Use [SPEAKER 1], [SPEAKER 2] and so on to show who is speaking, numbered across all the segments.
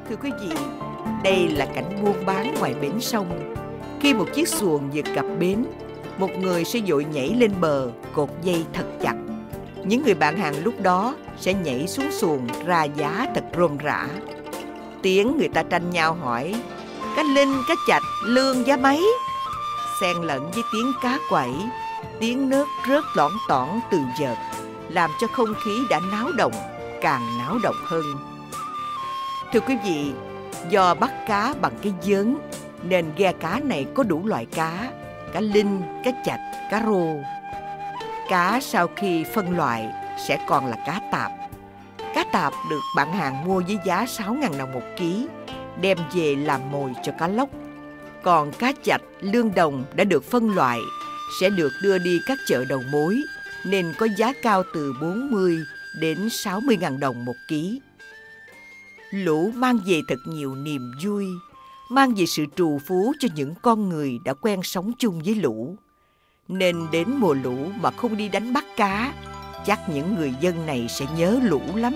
[SPEAKER 1] Thưa quý vị, đây là cảnh buôn bán ngoài bến sông. Khi một chiếc xuồng vừa cập bến, một người sẽ vội nhảy lên bờ, cột dây thật chặt. Những người bạn hàng lúc đó sẽ nhảy xuống xuồng ra giá thật rôm rả. Tiếng người ta tranh nhau hỏi: cá linh, cá chạch, lương giá mấy? Xen lẫn với tiếng cá quẩy, tiếng nước rớt lõn tõn từ vợt, làm cho không khí đã náo động càng náo động hơn. Thưa quý vị, do bắt cá bằng cái vớn nên ghe cá này có đủ loại cá: cá linh, cá chạch, cá rô. Cá sau khi phân loại sẽ còn là cá tạp. Cá tạp được bạn hàng mua với giá 6.000 đồng một ký, đem về làm mồi cho cá lóc. Còn cá chạch, lương đồng đã được phân loại sẽ được đưa đi các chợ đầu mối, nên có giá cao từ 40 đến 60.000 đồng một ký. Lũ mang về thật nhiều niềm vui, mang về sự trù phú cho những con người đã quen sống chung với lũ. Nên đến mùa lũ mà không đi đánh bắt cá, chắc những người dân này sẽ nhớ lũ lắm.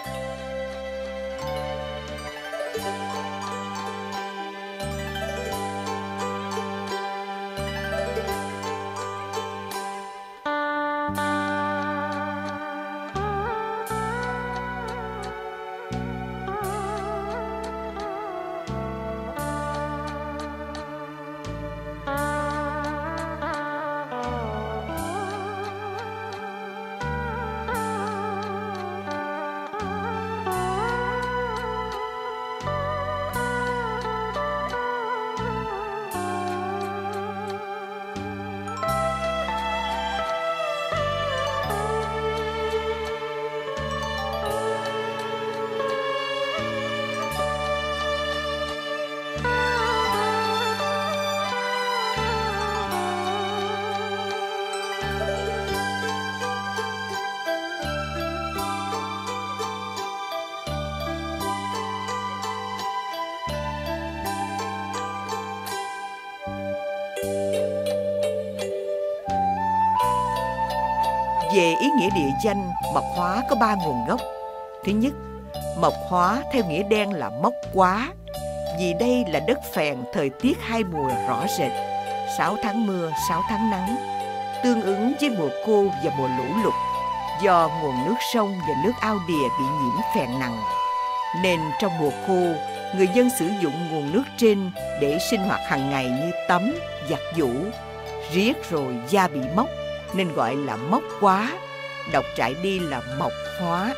[SPEAKER 1] Về ý nghĩa địa danh, Mộc Hóa có 3 nguồn gốc. Thứ nhất, Mộc Hóa theo nghĩa đen là mốc quá, vì đây là đất phèn, thời tiết hai mùa rõ rệt, 6 tháng mưa, 6 tháng nắng, tương ứng với mùa khô và mùa lũ lụt. Do nguồn nước sông và nước ao đìa bị nhiễm phèn nặng, nên trong mùa khô, người dân sử dụng nguồn nước trên để sinh hoạt hàng ngày như tắm, giặt giũ. Riết rồi da bị mốc, nên gọi là mốc quá, đọc trải đi là Mộc Hóa.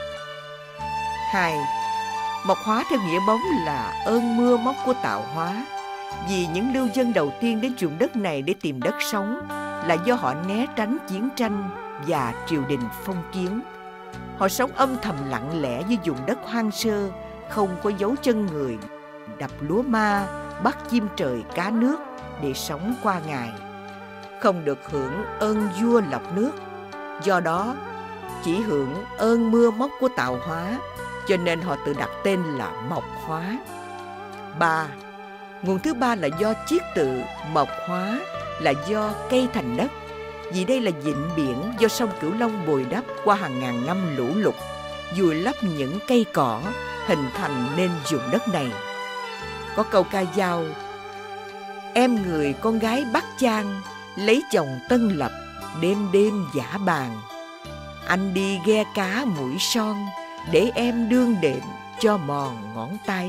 [SPEAKER 1] 2. Mộc Hóa theo nghĩa bóng là ơn mưa móc của tạo hóa. Vì những lưu dân đầu tiên đến vùng đất này để tìm đất sống là do họ né tránh chiến tranh và triều đình phong kiến. Họ sống âm thầm lặng lẽ với vùng đất hoang sơ, không có dấu chân người, đập lúa ma, bắt chim trời cá nước để sống qua ngày, không được hưởng ơn vua lọc nước. Do đó, chỉ hưởng ơn mưa móc của tạo hóa, cho nên họ tự đặt tên là Mộc Hóa. 3. Nguồn thứ ba là do chiết tự Mộc Hóa, là do cây thành đất. Vì đây là vịnh biển do sông Cửu Long bồi đắp qua hàng ngàn năm lũ lụt, vùi lấp những cây cỏ, hình thành nên vùng đất này. Có câu ca dao: em người con gái Bắc Chang, lấy chồng Tân Lập, đêm đêm giả bàn. Anh đi ghe cá mũi son, để em đương đệm cho mòn ngón tay.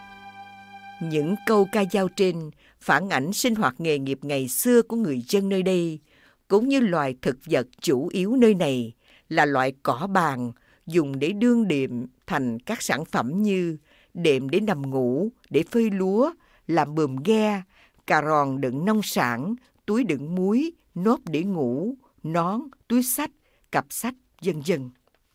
[SPEAKER 1] Những câu ca dao trên phản ảnh sinh hoạt nghề nghiệp ngày xưa của người dân nơi đây, cũng như loài thực vật chủ yếu nơi này là loại cỏ bàn dùng để đương đệm thành các sản phẩm như đệm để nằm ngủ, để phơi lúa, làm buồm ghe, cà ròn đựng nông sản, túi đựng muối, nốt để ngủ, nón, túi xách, cặp sách, vân vân.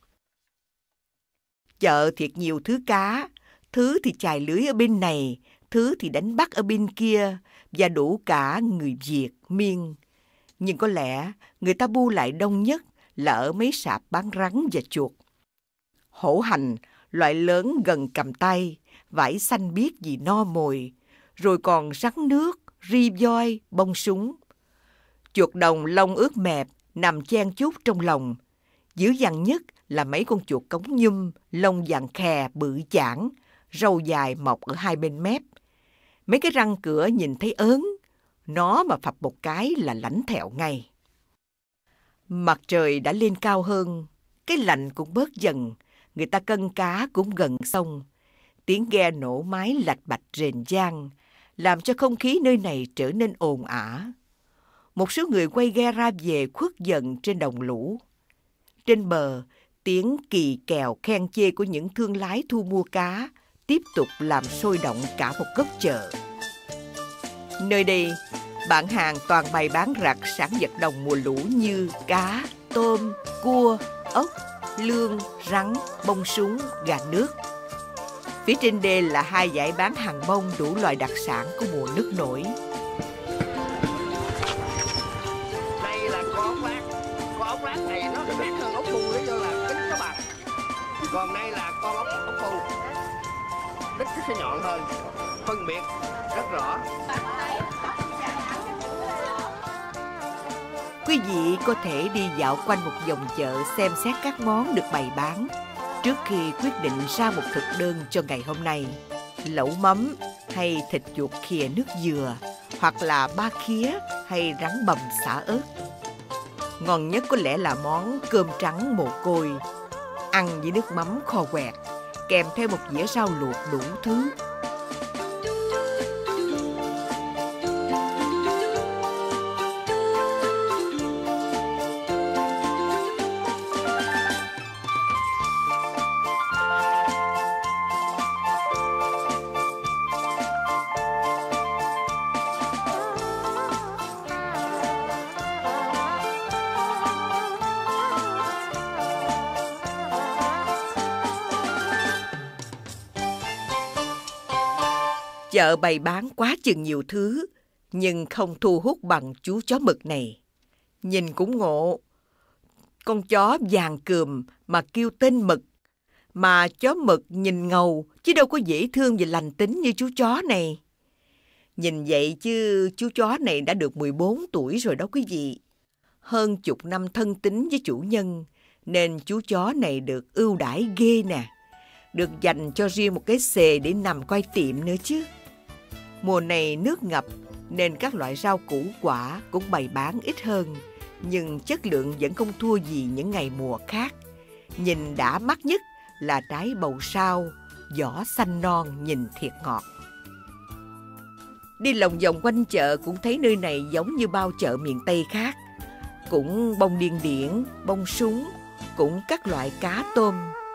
[SPEAKER 1] Chợ thiệt nhiều thứ cá, thứ thì chài lưới ở bên này, thứ thì đánh bắt ở bên kia, và đủ cả người Việt, Miên. Nhưng có lẽ người ta bu lại đông nhất là ở mấy sạp bán rắn và chuột. Hổ hành, loại lớn gần cầm tay, vải xanh biếc vì no mồi, rồi còn rắn nước, ri voi, bông súng. Chuột đồng lông ướt mẹp, nằm chen chúc trong lòng. Dữ dằn nhất là mấy con chuột cống nhum, lông vàng khè bự chảng, râu dài mọc ở hai bên mép. Mấy cái răng cửa nhìn thấy ớn, nó mà phập một cái là lãnh thẹo ngay. Mặt trời đã lên cao hơn, cái lạnh cũng bớt dần, người ta cân cá cũng gần xong. Tiếng ghe nổ mái lạch bạch rền vang, làm cho không khí nơi này trở nên ồn ả. Một số người quay ghe ra về khuất dần trên đồng lũ. Trên bờ, tiếng kỳ kèo khen chê của những thương lái thu mua cá tiếp tục làm sôi động cả một góc chợ. Nơi đây, bạn hàng toàn bày bán rặt sản vật đồng mùa lũ như cá, tôm, cua, ốc, lương, rắn, bông súng, gà nước. Phía trên đê là hai dãy bán hàng bông đủ loại đặc sản của mùa nước nổi.
[SPEAKER 2] Đây là con ốc lát này nó khác hơn ốc bu, nó vô là đít nó bằng. Còn đây là con ốc bu, đít nó sẽ nhọn hơn, phân biệt rất rõ.
[SPEAKER 1] Quý vị có thể đi dạo quanh một vòng chợ xem xét các món được bày bán trước khi quyết định ra một thực đơn cho ngày hôm nay. Lẩu mắm hay thịt chuột khìa nước dừa, hoặc là ba khía hay rắn bầm xả ớt. Ngon nhất có lẽ là món cơm trắng mồ côi, ăn với nước mắm kho quẹt, kèm theo một dĩa rau luộc đủ thứ. Chợ bày bán quá chừng nhiều thứ, nhưng không thu hút bằng chú chó mực này. Nhìn cũng ngộ, con chó vàng cườm mà kêu tên Mực. Mà chó mực nhìn ngầu, chứ đâu có dễ thương và lành tính như chú chó này. Nhìn vậy chứ chú chó này đã được 14 tuổi rồi đó quý vị. Hơn chục năm thân tín với chủ nhân, nên chú chó này được ưu đãi ghê nè. Được dành cho riêng một cái xề để nằm coi tiệm nữa chứ. Mùa này nước ngập nên các loại rau củ quả cũng bày bán ít hơn, nhưng chất lượng vẫn không thua gì những ngày mùa khác. Nhìn đã mắt nhất là trái bầu sao, vỏ xanh non nhìn thiệt ngọt. Đi lòng vòng quanh chợ cũng thấy nơi này giống như bao chợ miền Tây khác. Cũng bông điên điển, bông súng, cũng các loại cá tôm.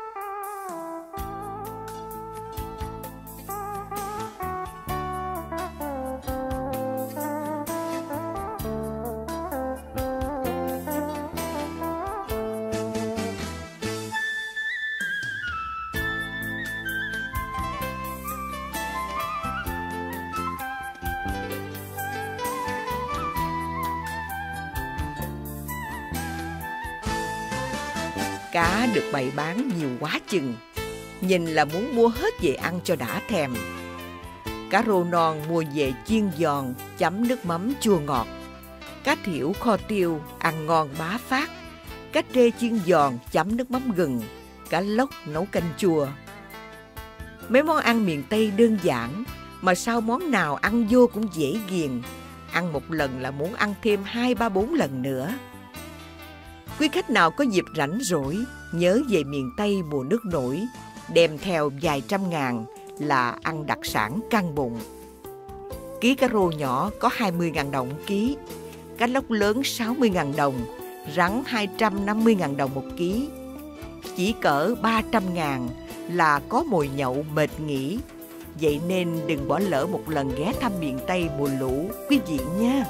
[SPEAKER 1] Cá được bày bán nhiều quá chừng, nhìn là muốn mua hết về ăn cho đã thèm. Cá rô non mua về chiên giòn, chấm nước mắm chua ngọt. Cá thiểu kho tiêu, ăn ngon bá phát. Cá trê chiên giòn, chấm nước mắm gừng. Cá lóc nấu canh chua. Mấy món ăn miền Tây đơn giản, mà sao món nào ăn vô cũng dễ ghiền. Ăn một lần là muốn ăn thêm 2, 3, 4 lần nữa. Quý khách nào có dịp rảnh rỗi, nhớ về miền Tây mùa nước nổi, đem theo vài trăm ngàn là ăn đặc sản căng bụng. Ký cá rô nhỏ có 20.000 đồng ký, cá lóc lớn 60.000 đồng, rắn 250.000 đồng một ký. Chỉ cỡ 300.000 là có mồi nhậu mệt nghỉ. Vậy nên đừng bỏ lỡ một lần ghé thăm miền Tây mùa lũ quý vị nha.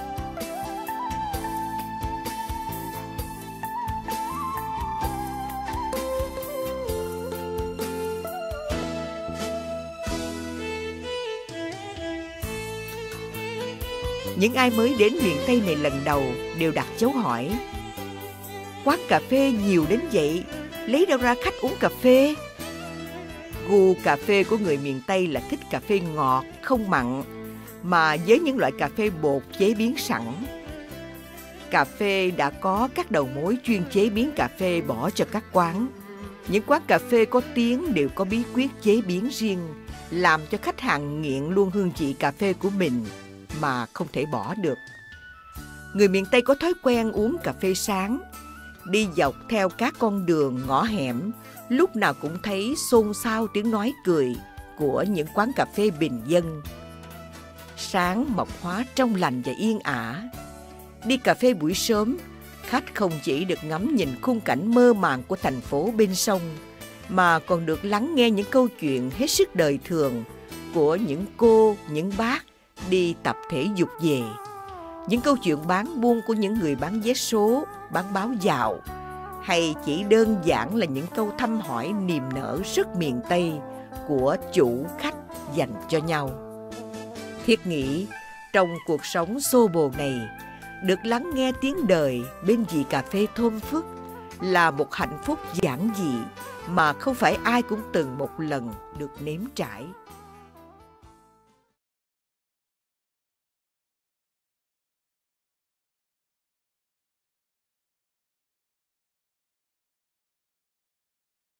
[SPEAKER 1] Những ai mới đến miền Tây này lần đầu đều đặt dấu hỏi. Quán cà phê nhiều đến vậy, lấy đâu ra khách uống cà phê? Gu cà phê của người miền Tây là thích cà phê ngọt, không mặn, mà với những loại cà phê bột chế biến sẵn. Cà phê đã có các đầu mối chuyên chế biến cà phê bỏ cho các quán. Những quán cà phê có tiếng đều có bí quyết chế biến riêng, làm cho khách hàng nghiện luôn hương vị cà phê của mình mà không thể bỏ được. Người miền Tây có thói quen uống cà phê sáng, đi dọc theo các con đường ngõ hẻm, lúc nào cũng thấy xôn xao tiếng nói cười của những quán cà phê bình dân. Sáng Mộc Hóa trong lành và yên ả. Đi cà phê buổi sớm, khách không chỉ được ngắm nhìn khung cảnh mơ màng của thành phố bên sông, mà còn được lắng nghe những câu chuyện hết sức đời thường của những cô, những bác đi tập thể dục về. Những câu chuyện bán buôn của những người bán vé số, bán báo dạo, hay chỉ đơn giản là những câu thăm hỏi niềm nở rất miền Tây của chủ khách dành cho nhau. Thiết nghĩ trong cuộc sống xô bồ này, được lắng nghe tiếng đời bên dì cà phê thơm phức là một hạnh phúc giản dị mà không phải ai cũng từng một lần được nếm trải.